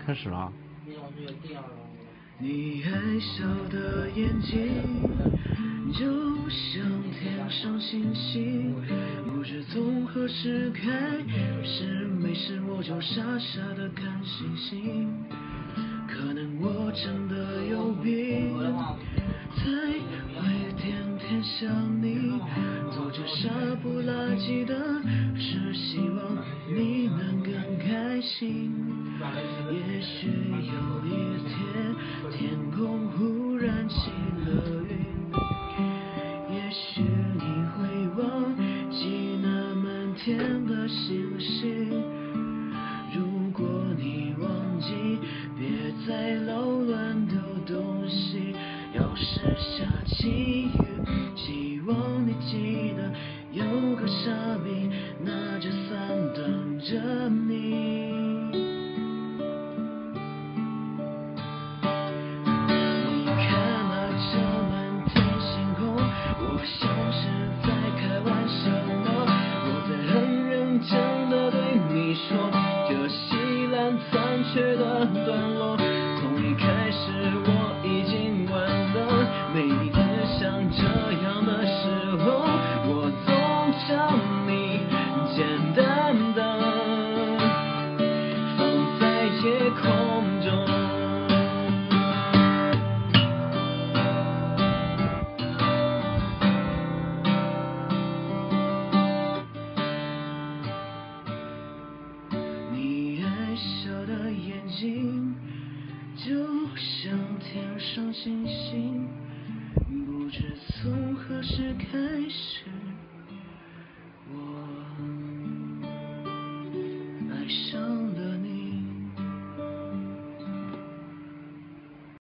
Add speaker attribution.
Speaker 1: 开始了。
Speaker 2: 你爱笑的眼睛，就像天上星星，不知从何时开始，没事我就傻傻的看星星。可能我真的有病，才会天天想你，做着傻不拉几的事，希望你能更开心。也许有一天天空忽然起了云，也许你会忘记那满天的星星。如果你忘记，别再扰乱丢东西。要是下起雨，希望你记得有个傻逼拿着伞等着你。你看那这满天星空，我像是在开玩笑吗？我在很认真的对你说，这稀烂残缺的段落，从一开始我已经完了。每一次像这样的时候，我总将你简单的放在夜空中。你爱笑的眼睛，就像天上星星，不知从何时开始。